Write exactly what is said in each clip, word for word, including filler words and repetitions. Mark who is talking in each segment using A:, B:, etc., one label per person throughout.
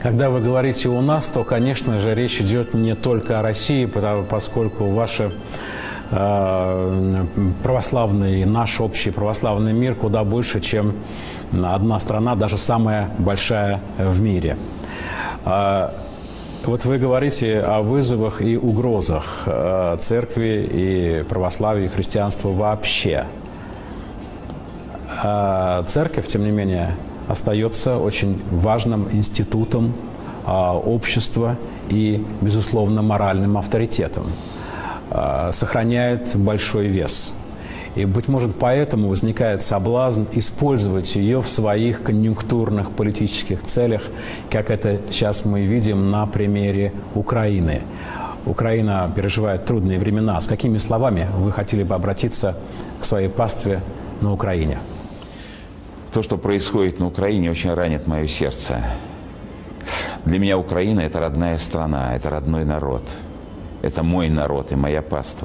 A: Когда вы говорите «у нас», то, конечно же, речь идет не только о России, поскольку ваши православный, наш общий православный мир куда больше, чем одна страна, даже самая большая в мире. Вот вы говорите о вызовах и угрозах церкви и православия, и христианства вообще. Церковь, тем не менее, остается очень важным институтом общества и, безусловно, моральным авторитетом. Сохраняет большой вес. И, быть может, поэтому возникает соблазн использовать ее в своих конъюнктурных политических целях, как это сейчас мы видим на примере Украины. Украина переживает трудные времена. С какими словами вы хотели бы обратиться к своей пастве на Украине?
B: То, что происходит на Украине, очень ранит мое сердце. Для меня Украина – это родная страна, это родной народ. Это мой народ и моя паства.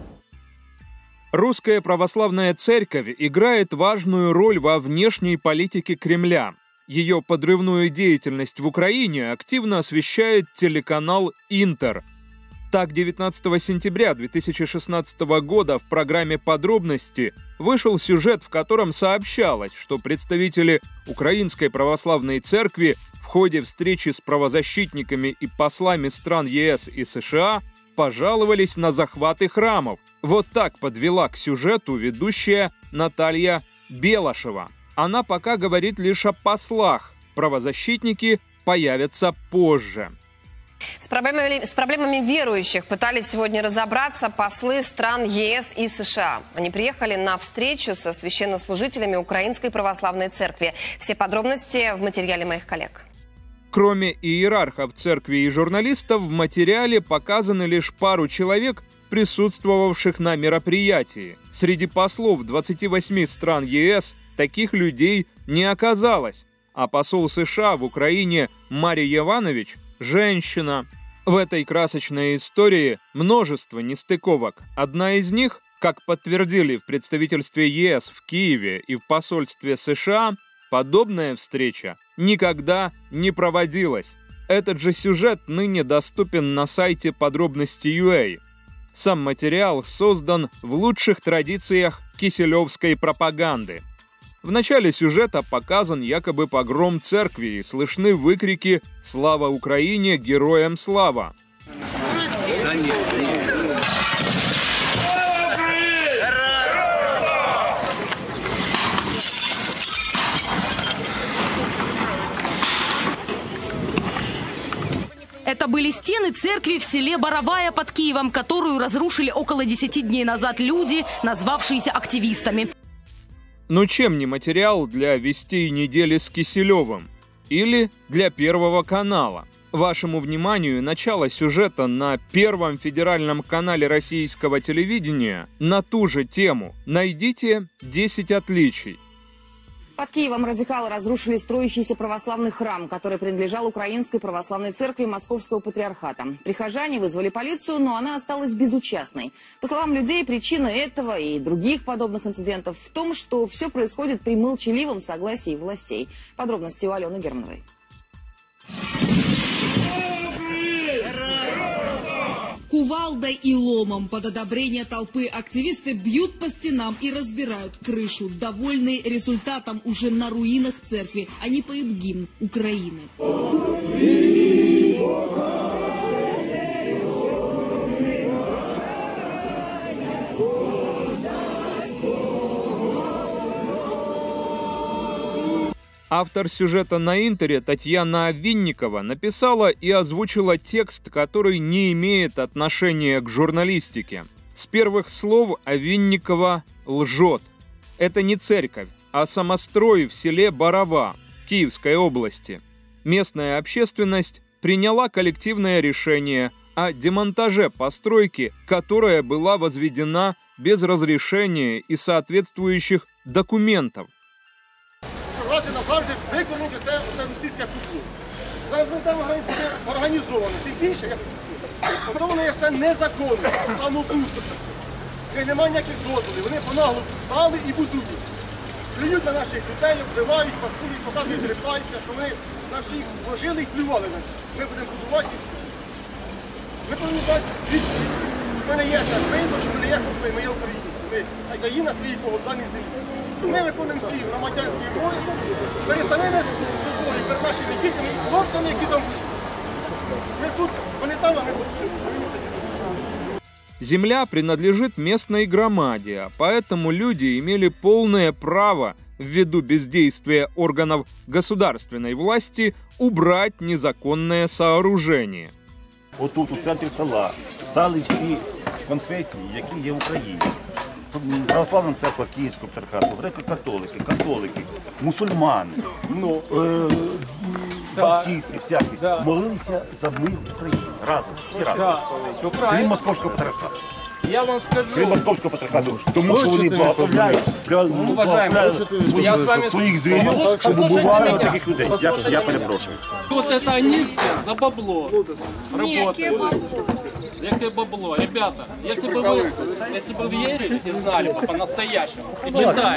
C: Русская православная церковь играет важную роль во внешней политике Кремля. Ее подрывную деятельность в Украине активно освещает телеканал «Интер». Так, девятнадцатого сентября две тысячи шестнадцатого года в программе «Подробности» вышел сюжет, в котором сообщалось, что представители Украинской православной церкви в ходе встречи с правозащитниками и послами стран ЕС и США пожаловались на захваты храмов. Вот так подвела к сюжету ведущая Наталья Белошева. Она пока говорит лишь о послах. Правозащитники появятся позже.
D: С проблемами, с проблемами верующих пытались сегодня разобраться послы стран ЕС и США. Они приехали на встречу со священнослужителями Украинской православной церкви. Все подробности в материале моих коллег.
C: Кроме иерархов церкви и журналистов, в материале показаны лишь пару человек, присутствовавших на мероприятии. Среди послов двадцати восьми стран ЕС таких людей не оказалось, а посол США в Украине Марий Иванович – женщина. В этой красочной истории множество нестыковок. Одна из них, как подтвердили в представительстве ЕС в Киеве и в посольстве США, подобная встреча никогда не проводилась. Этот же сюжет ныне доступен на сайте подробности точка ю а. Сам материал создан в лучших традициях киселевской пропаганды. В начале сюжета показан якобы погром церкви и слышны выкрики «Слава Украине! Героям слава!».
E: Это были стены церкви в селе Боровая под Киевом, которую разрушили около десяти дней назад люди, назвавшиеся активистами.
C: Ну чем не материал для «Вестей недели» с Киселевым? Или для Первого канала? Вашему вниманию начало сюжета на Первом федеральном канале российского телевидения на ту же тему. Найдите десять отличий.
F: Под Киевом радикалы разрушили строящийся православный храм, который принадлежал Украинской православной церкви Московского патриархата. Прихожане вызвали полицию, но она осталась безучастной. По словам людей, причина этого и других подобных инцидентов в том, что все происходит при молчаливом согласии властей. Подробности у Алены Германовой.
G: Кувалдой и ломом под одобрение толпы активисты бьют по стенам и разбирают крышу. Довольные результатом, уже на руинах церкви они поют гимн Украины.
C: Автор сюжета на Интере Татьяна Овинникова написала и озвучила текст, который не имеет отношения к журналистике. С первых слов Овинникова лжет. Это не церковь, а самострой в селе Борова, Киевской области. Местная общественность приняла коллективное решение о демонтаже постройки, которая была возведена без разрешения и соответствующих документов.
H: Назавжди виконувати те, те російське кукло. Зараз ми там організовано, тим більше, як потім воно є все незаконно, самобутно. Немає ніяких дозволів, вони понагло стали і будують. Плюють на наших людей, обзивають, паскують, показують репайця, що вони на всіх вложили і плювали на всіх. Ми будемо будувати і все. Ми повинні дати відповідь. У мене є це видно, що в мене є конфлікт, ми є українці. Ми хазяїни на своїй богоданих землі. Ми виконуємо свій громадянський обов'язок перед самими собою, перед нашими дітями і хлопцями, які там. Мы тут, вони там, а мы тут.
C: Земля принадлежит местной громаде, а поэтому люди имели полное право, ввиду бездействия органов государственной власти, убрать незаконное сооружение.
I: Отут, у центрі села, стали всі конфесії, які є в Україні. Православна церква Київського патріархату, греко-католики, католики, мусульмани, ну, е баптисти всякі, да. Молилися за мир в Україні разом, всі разом. Да. Крім Московського патріархату.
J: Я вам скажу.
I: Крім Московського патріархату, тому що вони благословляють своїх, своїх звірів, щоб убивали таких людей. Я, я перепрошую.
J: Вот это они все за бабло работают. Яке бабло? Ребята, если бы вы, если бы верили и знали бы по-настоящему, и читали,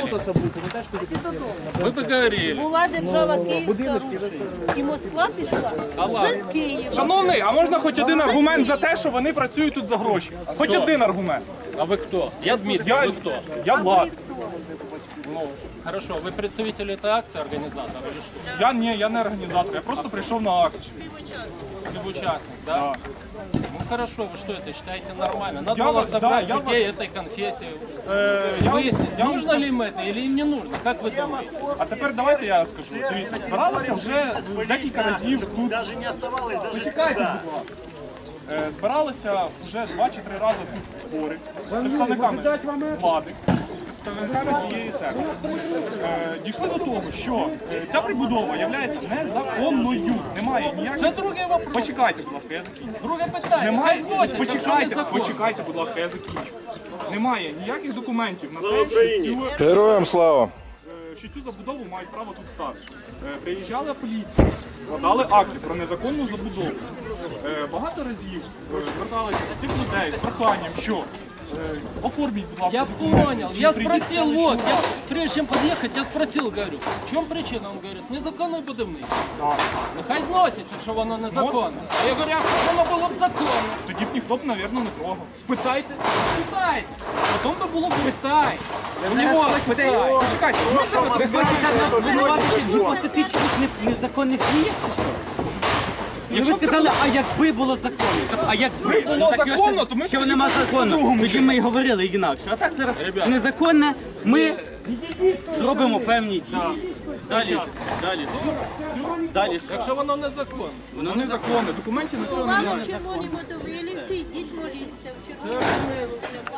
J: вы бы говорили.
K: Була держава Київська, і Москва пішла з Києва.
L: Шановний, а можна хоч один аргумент за те, що вони працюють тут за гроші? Хоч один аргумент.
J: А вы кто? Я Дмитрий,
L: я,
J: вы кто?
L: Я Влад.
J: Ну, хорошо, вы представитель этой акции, организатор или что?
L: Я не, я не организатор, я просто пришел на акцию.
J: Вы участник, да?
L: Да.
J: Ну хорошо, вы что это считаете нормально? Надо
L: я
J: было
L: вас,
J: собрать
L: да,
J: людей
L: я
J: этой конфессии.
L: Э,
J: Выяснить,
L: я,
J: нужно
L: я,
J: ли им это или им не нужно? Как вы думаете?
L: А тепер давайте я скажу. Дивіться, збиралися вже декілька разів тут.
I: Навіть не оставалось, навіть
L: Почекайте, Е, збиралися вже два чи три рази тут збори з представниками влади, з представниками цієї церкви. Е, дійшли до того, що е, ця прибудова є незаконною. Немає ніяких...
J: Це другий вопрос.
L: Почекайте, будь ласка, я закінчу.
J: Друге питання.
L: Немає...
J: Зносять,
L: Почекайте, почекайте, будь ласка, я закінчу. Немає ніяких документів на те, що цю...
M: Героям слава!
L: що цю забудову мають право тут стати. Приїжджала поліція, складали акцію про незаконну забудову. Багато разів зверталися до цих людей з проханням, що оформіть, будь ласка,
J: я
L: документи.
J: понял, я спросил, вот, я, прежде чем подъехать, я спросил, говорю, в чем причина? Он говорит, незаконне будівництво.
L: Так.
J: Нехай зносять, якщо воно незаконне. А я говорю, а воно було б законне.
L: Тоді б ніхто б, мабуть, не трогав.
J: Спитайте, спитайте. Потім би було спитай.
L: У нього спитай. Почекайте,
E: ви хочете нас звинуватити в гіпотетичних незаконних діях, чи що? І ви сказали, а якби було законно? А якби
L: було законно, то ми
E: що нема законно, тоді ми й говорили інакше. А так зараз незаконне, ми зробимо певні дії. Далі, далі, далі.
J: Якщо воно незаконне.
L: Воно незаконне, документів на цього немає.
K: Червоні мотовилівці, йдіть моліться в червоному.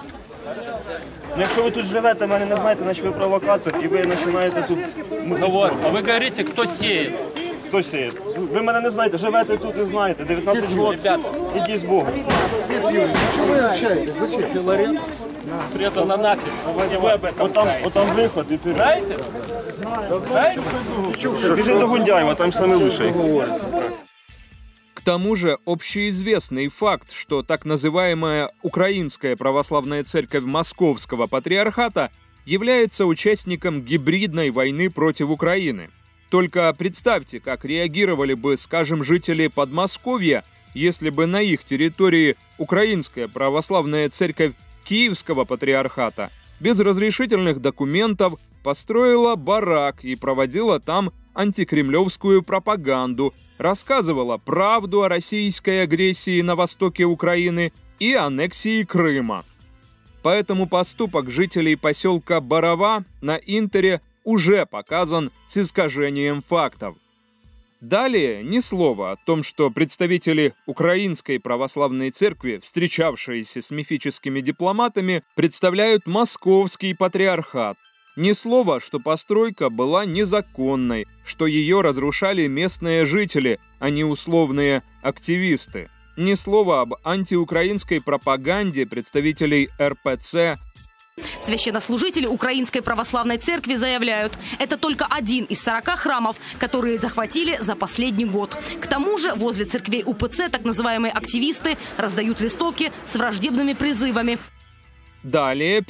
I: Якщо ви тут живете, мене не знаєте, значить ви провокатор, і ви починаєте тут...
J: Ну вот, а ви говорите, хто сіє?
I: Хто сіє? Ви мене не знаєте, живете тут, не знаєте, дев'ятнадцять років. Ідіть з Богом.
H: Чому ви общаєтесь? Зачем?
J: Филарет? Приятно на нафиг.
I: Отам, отам виход і вперед.
J: Знаете? Знаете?
I: Біжи до Гундяєва, там саме лучше.
C: К тому же общеизвестный факт, что так называемая Украинская православная церковь Московского патриархата является участником гибридной войны против Украины. Только представьте, как реагировали бы, скажем, жители Подмосковья, если бы на их территории Украинская православная церковь Киевского патриархата без разрешительных документов построила барак и проводила там антикремлевскую пропаганду, рассказывала правду о российской агрессии на востоке Украины и аннексии Крыма. Поэтому поступок жителей поселка Борова на Интере уже показан с искажением фактов. Далее ни слова о том, что представители Украинской православной церкви, встречавшиеся с мифическими дипломатами, представляют Московский патриархат. Ни слова, что постройка была незаконной, что ее разрушали местные жители, а не условные активисты. Ни слова об антиукраинской пропаганде представителей эр пэ цэ.
E: Священнослужители Украинской православной церкви заявляют, это только один из сорока храмов, которые захватили за последний год. К тому же возле церквей у пэ цэ так называемые активисты раздают листовки с враждебными призывами.
C: Далее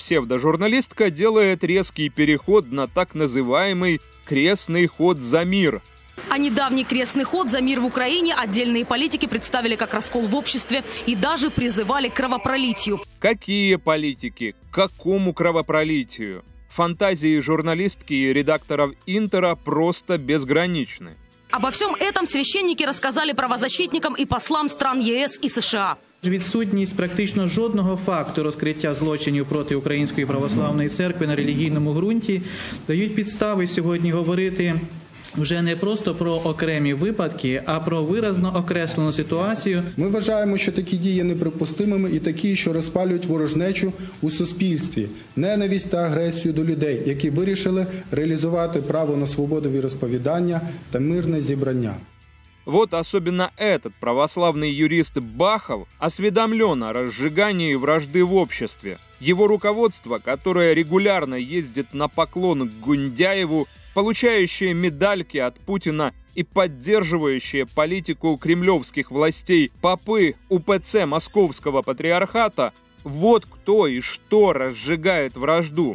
C: псевдожурналистка делает резкий переход на так называемый «крестный ход за мир».
E: А недавний крестный ход за мир в Украине отдельные политики представили как раскол в обществе и даже призывали к кровопролитию.
C: Какие политики? К какому кровопролитию? Фантазии журналистки и редакторов Интера просто безграничны.
E: Обо всем этом священники рассказали правозащитникам и послам стран ЕС и США.
M: Відсутність практично жодного факту розкриття злочинів проти Української православної церкви на релігійному ґрунті дають підстави сьогодні говорити вже не просто про окремі випадки, а про виразно окреслену ситуацію.
N: Ми вважаємо, що такі дії є неприпустимими і такі, що розпалюють ворожнечу у суспільстві, ненависть та агресію до людей, які вирішили реалізувати право на свободу віросповідання та мирне зібрання.
C: Вот особенно этот православный юрист Бахов осведомлен о разжигании вражды в обществе. Его руководство, которое регулярно ездит на поклон к Гундяеву, получающее медальки от Путина и поддерживающие политику кремлевских властей попы УПЦ Московского Патриархата, вот кто и что разжигает вражду.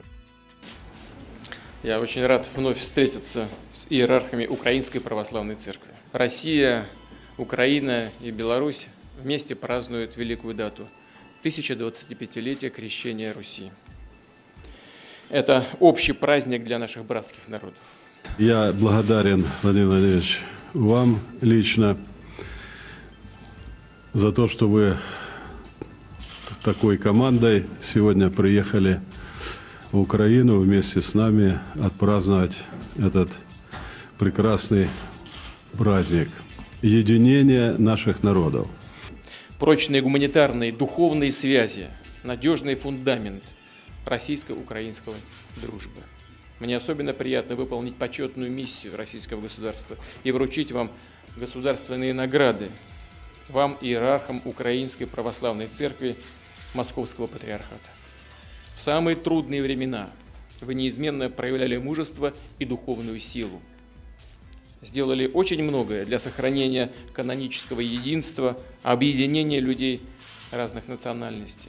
O: Я очень рад вновь встретиться с иерархами Украинской Православной Церкви. Россия, Украина и Беларусь вместе празднуют великую дату – тысяча двадцатипятилетия крещения Руси. Это общий праздник для наших братских народов.
P: Я благодарен, Владимир Владимирович, вам лично за то, что вы такой командой сегодня приехали в Украину вместе с нами отпраздновать этот прекрасный праздник единения наших народов.
O: Прочные гуманитарные, духовные связи, надежный фундамент российско-украинской дружбы. Мне особенно приятно выполнить почетную миссию российского государства и вручить вам государственные награды, вам, иерархам Украинской Православной Церкви Московского Патриархата. В самые трудные времена вы неизменно проявляли мужество и духовную силу. Сделали очень многое для сохранения канонического единства, объединения людей разных национальностей.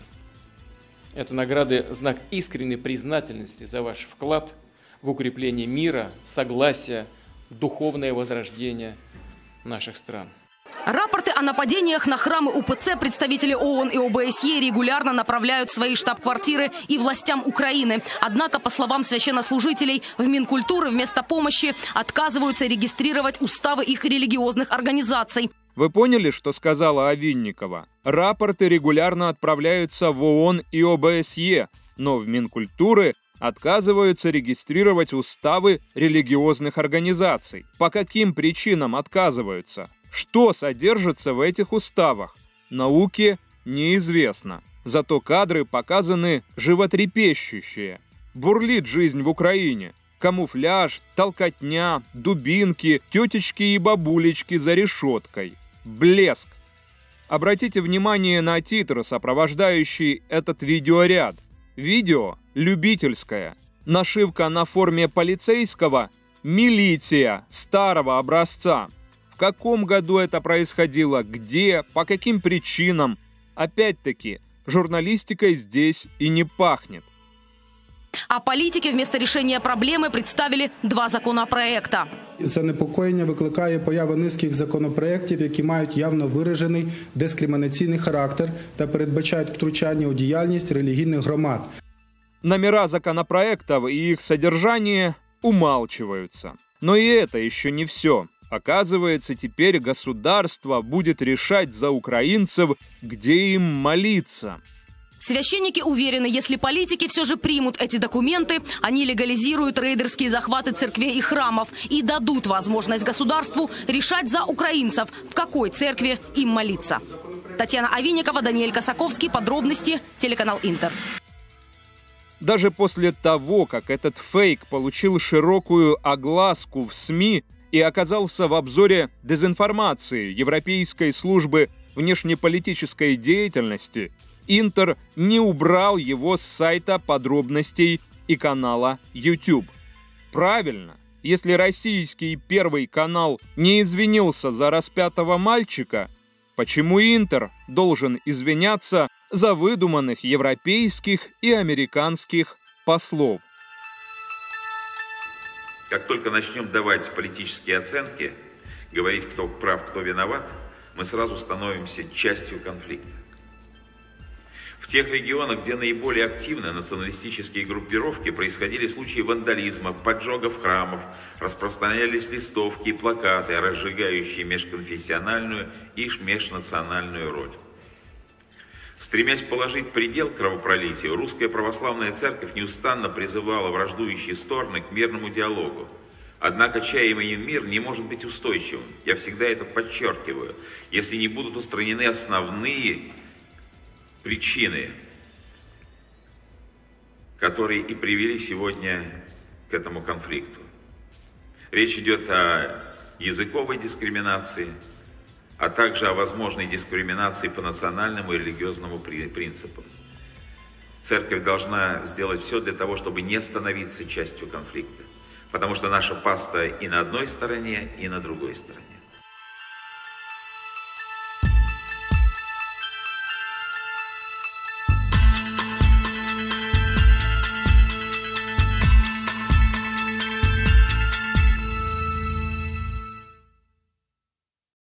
O: Это награды – знак искренней признательности за ваш вклад в укрепление мира, согласия, духовное возрождение наших стран.
E: Рапорты о нападениях на храмы УПЦ представители ООН и ОБСЕ регулярно направляют в свои штаб-квартиры и властям Украины. Однако, по словам священнослужителей, в Минкультуры вместо помощи отказываются регистрировать уставы их религиозных организаций.
C: Вы поняли, что сказала Овинникова? Рапорты регулярно отправляются в ООН и ОБСЕ, но в Минкультуры отказываются регистрировать уставы религиозных организаций. По каким причинам отказываются? Что содержится в этих уставах? Науке неизвестно. Зато кадры показаны животрепещущие. Бурлит жизнь в Украине. Камуфляж, толкотня, дубинки, тетечки и бабулечки за решеткой. Блеск. Обратите внимание на титр, сопровождающий этот видеоряд. Видео любительское. Нашивка на форме полицейского «Милиция» старого образца. В каком году это происходило, где, по каким причинам? Опять-таки, журналистикой здесь и не пахнет.
E: А политики вместо решения проблемы представили два законопроекта.
N: Занепокоєння викликає поява низки законопроєктів, які мають явно виражений дискримінаційний характер та передбачають втручання у діяльність релігійних громад.
C: Номера законопроектов и их содержание умалчиваются. Но и это еще не все. Оказывается, теперь государство будет решать за украинцев, где им молиться.
E: Священники уверены, если политики все же примут эти документы, они легализируют рейдерские захваты церквей и храмов и дадут возможность государству решать за украинцев, в какой церкви им молиться. Татьяна Овинникова, Даниэль Косаковский. Подробности. Телеканал Интер.
C: Даже после того, как этот фейк получил широкую огласку в СМИ и оказался в обзоре дезинформации Европейской службы внешнеполитической деятельности, Интер не убрал его с сайта подробностей и канала YouTube. Правильно, если российский Первый канал не извинился за распятого мальчика, почему Интер должен извиняться за выдуманных европейских и американских послов?
Q: Как только начнем давать политические оценки, говорить, кто прав, кто виноват, мы сразу становимся частью конфликта. В тех регионах, где наиболее активны националистические группировки, происходили случаи вандализма, поджогов храмов, распространялись листовки и плакаты, разжигающие межконфессиональную и межнациональную роль. Стремясь положить предел кровопролитию, Русская Православная Церковь неустанно призывала враждующие стороны к мирному диалогу. Однако чаемый мир не может быть устойчивым. Я всегда это подчеркиваю, если не будут устранены основные причины, которые и привели сегодня к этому конфликту. Речь идет о языковой дискриминации, а также о возможной дискриминации по национальному и религиозному принципам. Церковь должна сделать все для того, чтобы не становиться частью конфликта, потому что наша паства и на одной стороне, и на другой стороне.